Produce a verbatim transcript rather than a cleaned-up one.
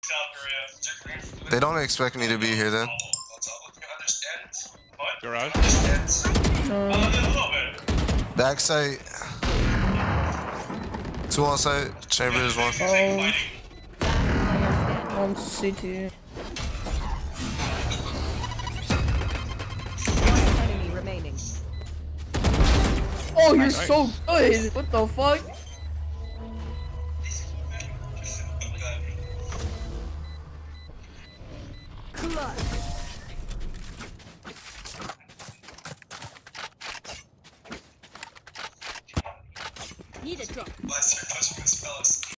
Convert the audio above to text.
They don't expect me to be here then. Garage? No. Back site. Two on site. Chamber is one. Oh. One C T. Enemy remaining. Oh, you're Nice. so good. What the fuck? Need a drop.